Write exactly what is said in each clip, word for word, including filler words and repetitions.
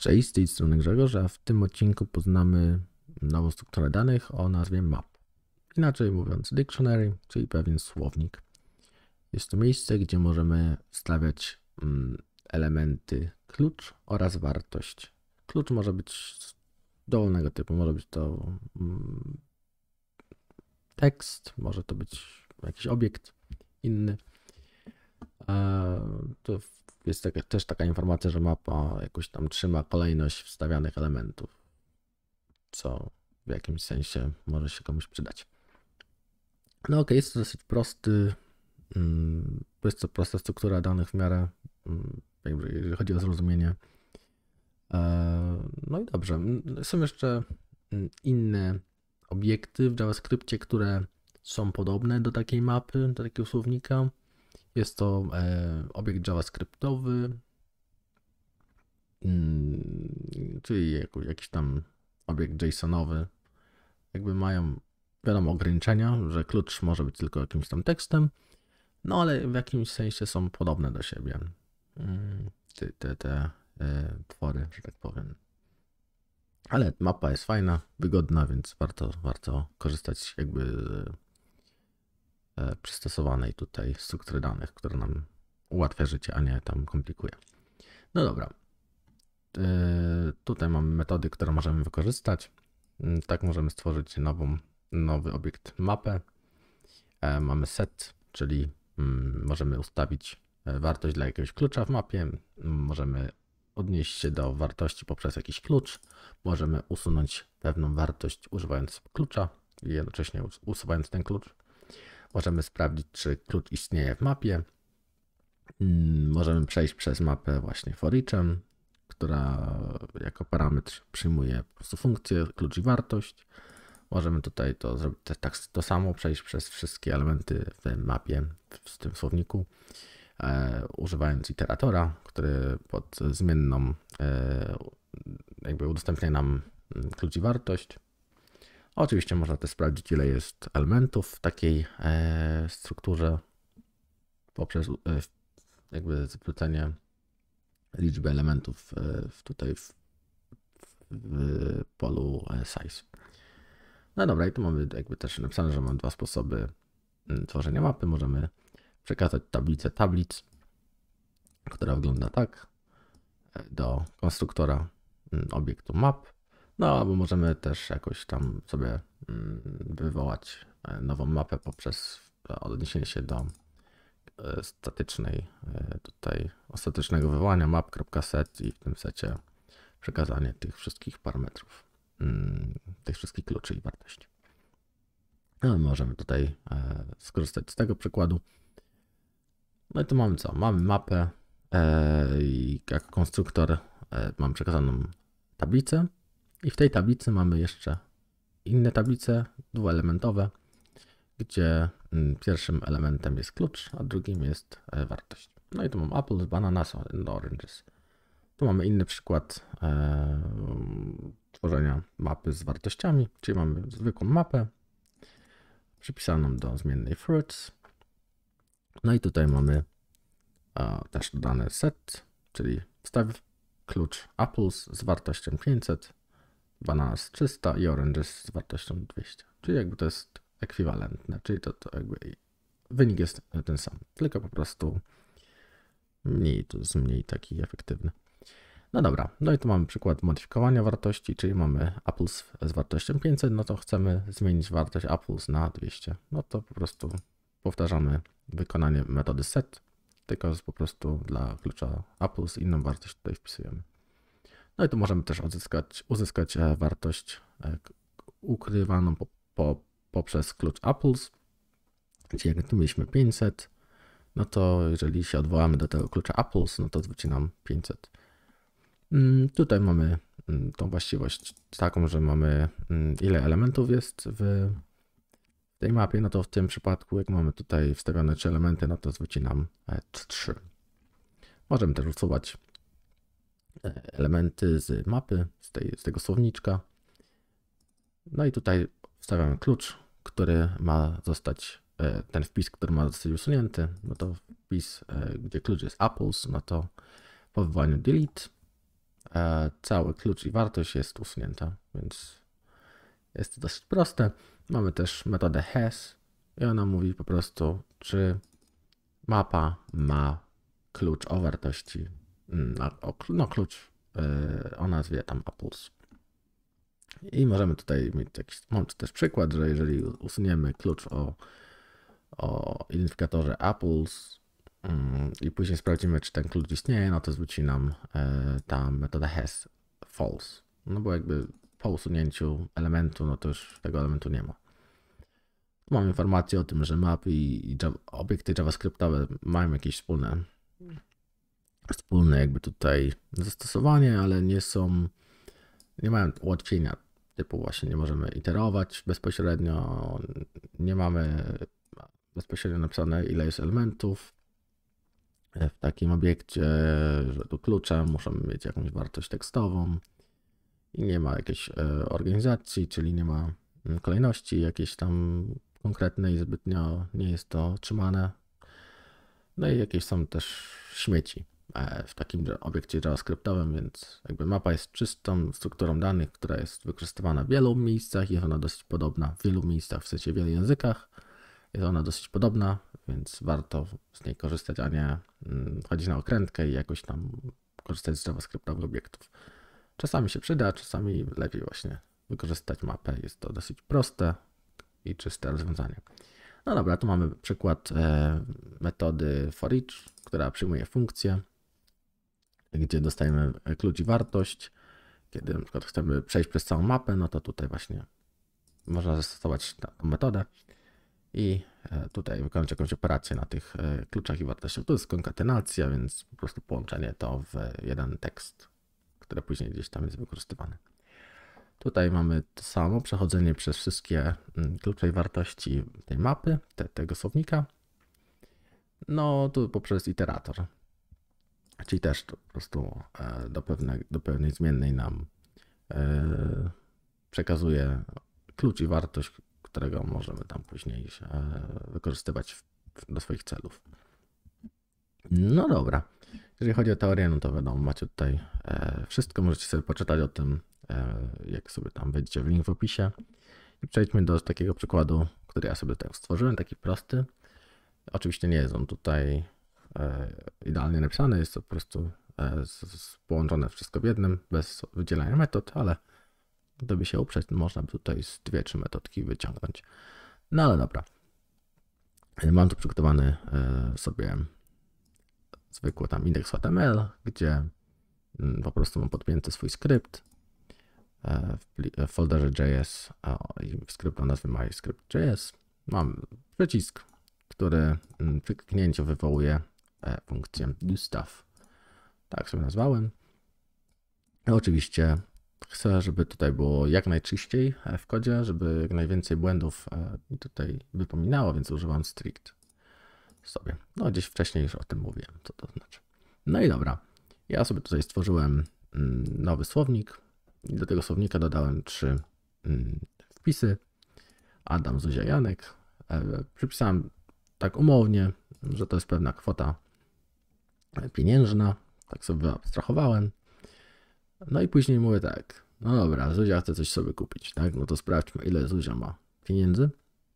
Cześć, z tej strony Grzegorz, a w tym odcinku poznamy nową strukturę danych o nazwie map. Inaczej mówiąc dictionary, czyli pewien słownik. Jest to miejsce, gdzie możemy wstawiać elementy klucz oraz wartość. Klucz może być dowolnego typu, może być to tekst, może to być jakiś obiekt inny. To jest taka, też taka informacja, że mapa jakoś tam trzyma kolejność wstawianych elementów, co w jakimś sensie może się komuś przydać. No ok, jest to dosyć prosty, jest to prosta struktura danych w miarę, jeżeli chodzi o zrozumienie. No i dobrze, są jeszcze inne obiekty w JavaScriptie, które są podobne do takiej mapy, do takiego słownika. Jest to e, obiekt JavaScriptowy, mm, czyli jakiś tam obiekt JSONowy. Jakby mają, wiadomo, ograniczenia, że klucz może być tylko jakimś tam tekstem, no ale w jakimś sensie są podobne do siebie. Te, te, te e, twory, że tak powiem. Ale mapa jest fajna, wygodna, więc warto, warto korzystać jakby przystosowanej tutaj struktury danych, która nam ułatwia życie, a nie tam komplikuje. No dobra. Tutaj mamy metody, które możemy wykorzystać. Tak możemy stworzyć nową, nowy obiekt mapę. Mamy set, czyli możemy ustawić wartość dla jakiegoś klucza w mapie. Możemy odnieść się do wartości poprzez jakiś klucz. Możemy usunąć pewną wartość używając klucza i jednocześnie usuwając ten klucz. Możemy sprawdzić, czy klucz istnieje w mapie. Możemy przejść przez mapę właśnie for eachem, która jako parametr przyjmuje po prostu funkcję, klucz i wartość. Możemy tutaj to zrobić tak to samo, przejść przez wszystkie elementy w mapie, w tym słowniku, e, używając iteratora, który pod zmienną e, jakby udostępnia nam klucz i wartość. Oczywiście można też sprawdzić, ile jest elementów w takiej e, strukturze poprzez e, jakby zwrócenie liczby elementów e, w, tutaj w, w polu e, size. No dobra, i tu mamy jakby też napisane, że mamy dwa sposoby tworzenia mapy. Możemy przekazać tablicę tablic, która wygląda tak, do konstruktora obiektu map. No, albo możemy też jakoś tam sobie wywołać nową mapę poprzez odniesienie się do statycznej, tutaj ostatecznego wywołania map.set i w tym secie przekazanie tych wszystkich parametrów, tych wszystkich kluczy i wartości. No, możemy tutaj skorzystać z tego przykładu. No i tu mamy co? Mamy mapę i jako konstruktor mam przekazaną tablicę. I w tej tablicy mamy jeszcze inne tablice dwuelementowe, gdzie pierwszym elementem jest klucz, a drugim jest wartość. No i tu mam apples, bananas and oranges. Tu mamy inny przykład e, tworzenia mapy z wartościami, czyli mamy zwykłą mapę przypisaną do zmiennej fruits. No i tutaj mamy e, też dodane set, czyli wstaw klucz apples z wartością pięćset, bananas trzysta i oranges z wartością dwieście. Czyli jakby to jest ekwiwalentne, czyli to, to jakby wynik jest ten sam, tylko po prostu mniej, to jest mniej taki efektywny. No dobra, no i tu mamy przykład modyfikowania wartości, czyli mamy apples z wartością pięćset, no to chcemy zmienić wartość apples na dwieście. No to po prostu powtarzamy wykonanie metody set, tylko jest po prostu dla klucza apples inną wartość tutaj wpisujemy. No i tu możemy też uzyskać, uzyskać wartość ukrywaną po, po, poprzez klucz apples, czyli jak tu mieliśmy pięćset, no to jeżeli się odwołamy do tego klucza apples, no to zwróci nam pięćset. Tutaj mamy tą właściwość taką, że mamy ile elementów jest w tej mapie, no to w tym przypadku jak mamy tutaj wstawione trzy elementy, no to zwróci nam trzy. Możemy też usuwać elementy z mapy, z, tej, z tego słowniczka. No i tutaj wstawiamy klucz, który ma zostać, ten wpis, który ma zostać usunięty, no to wpis, gdzie klucz jest apples, no to po wywołaniu delete e, cały klucz i wartość jest usunięta, więc jest to dosyć proste. Mamy też metodę has i ona mówi po prostu, czy mapa ma klucz o wartości, no klucz o nazwie tam apples. I możemy tutaj mieć jakiś, mam tu też przykład, że jeżeli usuniemy klucz o, o identyfikatorze apples i później sprawdzimy, czy ten klucz istnieje, no to zwróci nam ta metoda has false. No bo jakby po usunięciu elementu, no to już tego elementu nie ma. Mam informację o tym, że mapy i Java, obiekty javascriptowe mają jakieś wspólne, wspólne jakby tutaj zastosowanie, ale nie są, nie mają ułatwienia, typu właśnie nie możemy iterować bezpośrednio, nie mamy bezpośrednio napisane, ile jest elementów w takim obiekcie, że tu klucze muszą mieć jakąś wartość tekstową i nie ma jakiejś organizacji, czyli nie ma kolejności jakiejś tam konkretnej, zbytnio nie jest to trzymane. No i jakieś są też śmieci w takim obiekcie javascriptowym, więc jakby mapa jest czystą strukturą danych, która jest wykorzystywana w wielu miejscach, jest ona dosyć podobna w wielu miejscach, w sensie w wielu językach. Jest ona dosyć podobna, więc warto z niej korzystać, a nie chodzić na okrętkę i jakoś tam korzystać z javascriptowych obiektów. Czasami się przyda, czasami lepiej właśnie wykorzystać mapę. Jest to dosyć proste i czyste rozwiązanie. No dobra, tu mamy przykład metody for each, która przyjmuje funkcję, gdzie dostajemy klucz i wartość. Kiedy na przykład chcemy przejść przez całą mapę, no to tutaj właśnie można zastosować tę metodę i tutaj wykonać jakąś operację na tych kluczach i wartościach. Tu jest konkatenacja, więc po prostu połączenie to w jeden tekst, które później gdzieś tam jest wykorzystywane. Tutaj mamy to samo, przechodzenie przez wszystkie klucze i wartości tej mapy, te, tego słownika. No tu poprzez iterator, czyli też to po prostu do, pewne, do pewnej zmiennej nam e, przekazuje klucz i wartość, którego możemy tam później e, wykorzystywać w, do swoich celów. No dobra, jeżeli chodzi o teorię, no to wiadomo, macie tutaj e, wszystko, możecie sobie poczytać o tym, jak sobie tam wejdziecie w link w opisie. I przejdźmy do takiego przykładu, który ja sobie tutaj stworzyłem, taki prosty. Oczywiście nie jest on tutaj idealnie napisany, jest to po prostu połączone wszystko w jednym, bez wydzielania metod, ale gdyby się uprzeć, to można by tutaj z dwie, trzy metodki wyciągnąć. No ale dobra. Mam tu przygotowany sobie zwykły tam indeks H T M L, gdzie po prostu mam podpięty swój skrypt w folderze J S i skrypt o nazwie MyScript.js. Mam przycisk, który przy kliknięciu wywołuje funkcję doStuff. Tak sobie nazwałem. I oczywiście chcę, żeby tutaj było jak najczyściej w kodzie, żeby jak najwięcej błędów mi tutaj wypominało, więc używam strict sobie. No gdzieś wcześniej już o tym mówiłem, co to znaczy. No i dobra. Ja sobie tutaj stworzyłem nowy słownik. I do tego słownika dodałem trzy wpisy. Adam, Zuzia, Janek. Przypisałem tak umownie, że to jest pewna kwota pieniężna. Tak sobie abstrahowałem. No i później mówię tak. No dobra, Zuzia chce coś sobie kupić, tak? No to sprawdźmy, ile Zuzia ma pieniędzy.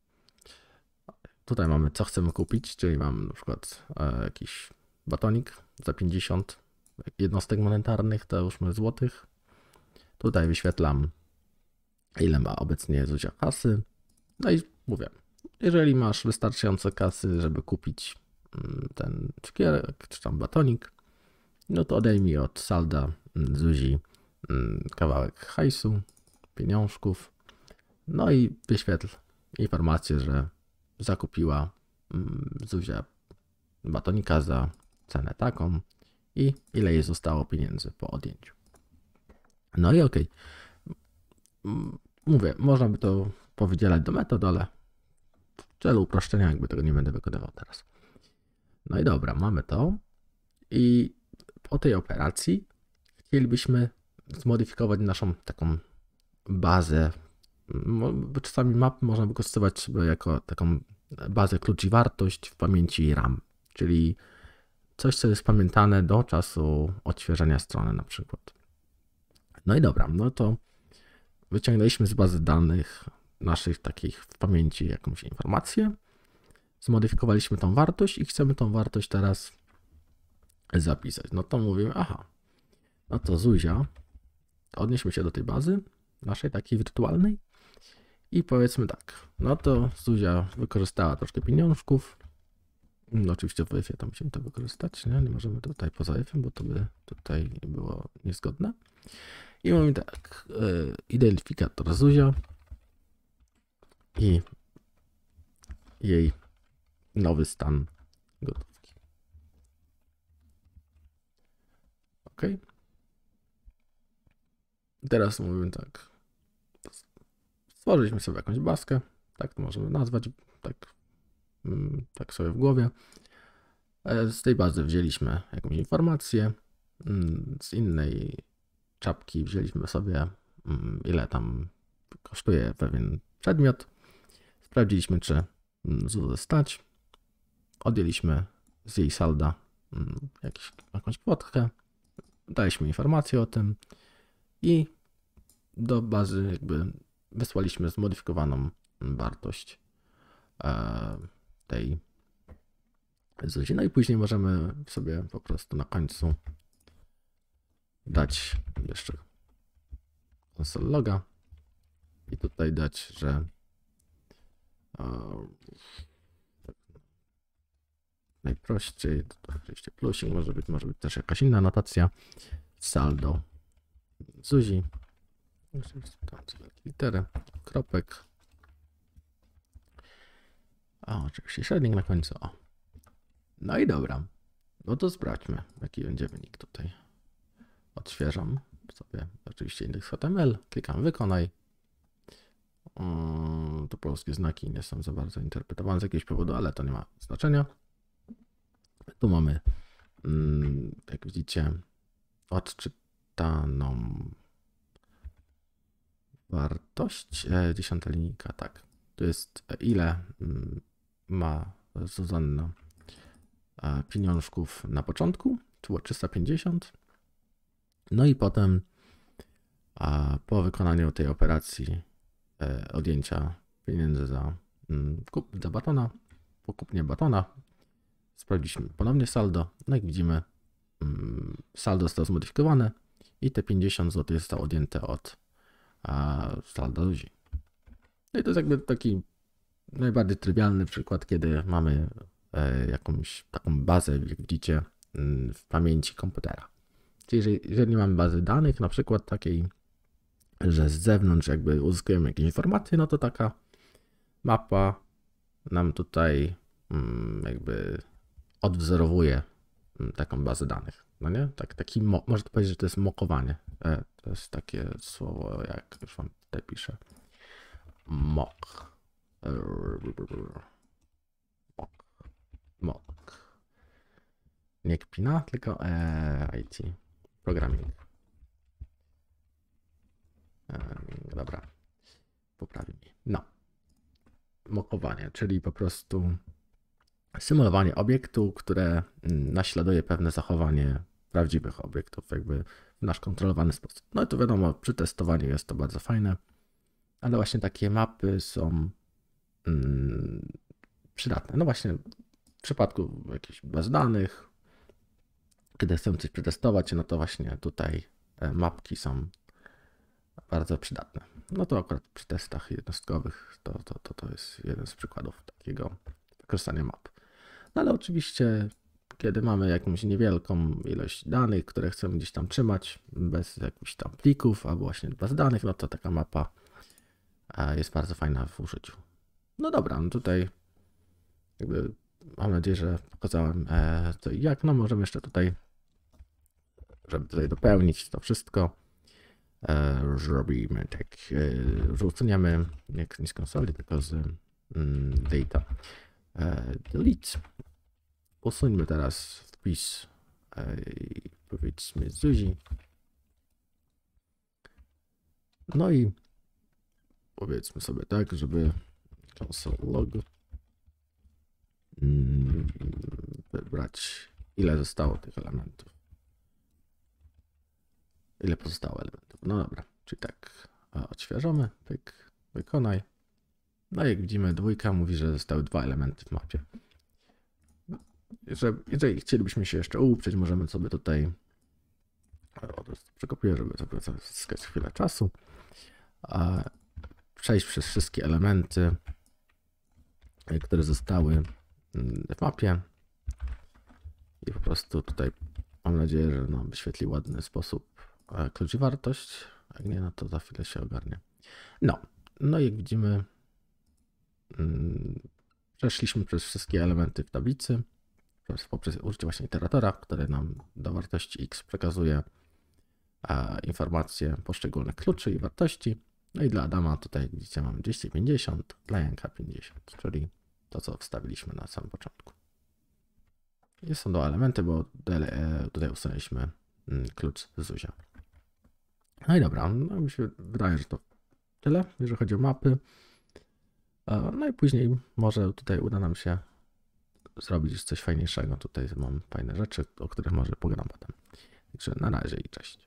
Tutaj mamy, co chcemy kupić, czyli mam na przykład jakiś batonik za pięćdziesiąt jednostek monetarnych, to już my złotych. Tutaj wyświetlam, ile ma obecnie Zuzia kasy. No i mówię, jeżeli masz wystarczająco kasy, żeby kupić ten cukierek czy tam batonik, no to odejmij od salda Zuzi kawałek hajsu, pieniążków. No i wyświetl informację, że zakupiła Zuzia batonika za cenę taką i ile jej zostało pieniędzy po odjęciu. No i okej. Mówię, można by to powydzielać do metod, ale w celu uproszczenia jakby tego nie będę wykonywał teraz. No i dobra, mamy to. I po tej operacji chcielibyśmy zmodyfikować naszą taką bazę. Czasami mapy można wykorzystywać sobie jako taką bazę klucz i wartość w pamięci RAM, czyli coś, co jest pamiętane do czasu odświeżania strony na przykład. No i dobra, no to wyciągnęliśmy z bazy danych naszych takich w pamięci jakąś informację, zmodyfikowaliśmy tą wartość i chcemy tą wartość teraz zapisać. No to mówimy, aha, no to Zuzia, odnieśmy się do tej bazy naszej takiej wirtualnej i powiedzmy tak, no to Zuzia wykorzystała troszkę pieniążków. No oczywiście w wyfie to musimy to wykorzystać, nie? Nie możemy tutaj poza wyfem, bo to by tutaj było niezgodne. I mamy tak, yy, identyfikator Zuzia i jej nowy stan gotówki. OK. Teraz mówimy tak, stworzyliśmy sobie jakąś bazkę, tak to możemy nazwać, tak, tak sobie w głowie. Z tej bazy wzięliśmy jakąś informację, z innej czapki wzięliśmy sobie, ile tam kosztuje pewien przedmiot. Sprawdziliśmy, czy Zuzę stać. Odjęliśmy z jej salda jakiś, jakąś kwotkę. Daliśmy informację o tym i do bazy jakby wysłaliśmy zmodyfikowaną wartość tej Zuzi. No i później możemy sobie po prostu na końcu dać jeszcze console loga i tutaj dać, że najprościej, to oczywiście plusik, może być, może być też jakaś inna notacja, saldo Zuzi, litery, kropek, a oczywiście średnik na końcu, o. No i dobra, no to sprawdźmy, jaki będzie wynik tutaj. Odświeżam sobie oczywiście indeks H T M L, klikam wykonaj. To polskie znaki nie są za bardzo interpretowane z jakiegoś powodu, ale to nie ma znaczenia. Tu mamy, jak widzicie, odczytaną wartość, dziesiąta linijka, tak. To jest ile ma Zuzanna pieniążków na początku, to było trzysta pięćdziesiąt. No i potem a po wykonaniu tej operacji e, odjęcia pieniędzy za, mm, kup, za batona, po kupnie batona sprawdziliśmy ponownie saldo. No jak widzimy, mm, saldo zostało zmodyfikowane i te pięćdziesiąt złotych zostało odjęte od a, salda Zuzi. No i to jest jakby taki najbardziej trywialny przykład, kiedy mamy e, jakąś taką bazę, jak widzicie, mm, w pamięci komputera. Czyli jeżeli, jeżeli mamy bazy danych, na przykład takiej, że z zewnątrz jakby uzyskujemy jakieś informacje, no to taka mapa nam tutaj jakby odwzorowuje taką bazę danych. No nie? Tak, taki mo- można powiedzieć, że to jest mokowanie. E, to jest takie słowo, jak już wam tutaj piszę. Mock. Mock. Mock. Nie kpina, tylko e, I T. Programming. Dobra, poprawi mi. No. Mokowanie, czyli po prostu symulowanie obiektu, które naśladuje pewne zachowanie prawdziwych obiektów, jakby w nasz kontrolowany sposób. No i to wiadomo, przy testowaniu jest to bardzo fajne, ale właśnie takie mapy są mm, przydatne. No właśnie w przypadku jakichś baz danych, kiedy chcemy coś przetestować, no to właśnie tutaj mapki są bardzo przydatne. No to akurat przy testach jednostkowych to, to, to, to jest jeden z przykładów takiego wykorzystania map. No ale oczywiście, kiedy mamy jakąś niewielką ilość danych, które chcemy gdzieś tam trzymać, bez jakichś tam plików albo właśnie baz danych, no to taka mapa jest bardzo fajna w użyciu. No dobra, no tutaj jakby mam nadzieję, że pokazałem co i jak. No możemy jeszcze tutaj, żeby tutaj dopełnić to wszystko, zrobimy tak, że usuniemy nie, nie z konsoli, tylko z mm, data. Delete. Usuńmy teraz wpis, powiedzmy Zuzi. No i powiedzmy sobie tak, żeby console log mm, wybrać, ile zostało tych elementów. Ile pozostało elementów. No dobra, czyli tak, odświeżamy, pyk, wykonaj. No jak widzimy, dwójka mówi, że zostały dwa elementy w mapie. Jeżeli, jeżeli chcielibyśmy się jeszcze uprzeć, możemy sobie tutaj, o, to przekopiuję, żeby sobie zyskać chwilę czasu, a przejść przez wszystkie elementy, które zostały w mapie i po prostu tutaj mam nadzieję, że nam wyświetli ładny sposób klucz i wartość. Jak nie, no to za chwilę się ogarnie. No, no jak widzimy, przeszliśmy przez wszystkie elementy w tablicy poprzez użycie właśnie iteratora, który nam do wartości x przekazuje informacje poszczególnych kluczy i wartości. No i dla Adama tutaj, jak widzicie, mamy dwieście pięćdziesiąt, dla Janka pięćdziesiąt, czyli to, co wstawiliśmy na samym początku. I są dwa elementy, bo tutaj usunęliśmy klucz z Zuzia. No i dobra, no mi się wydaje, że to tyle, jeżeli chodzi o mapy. No i później może tutaj uda nam się zrobić coś fajniejszego. Tutaj mam fajne rzeczy, o których może pogram potem. Także na razie i cześć.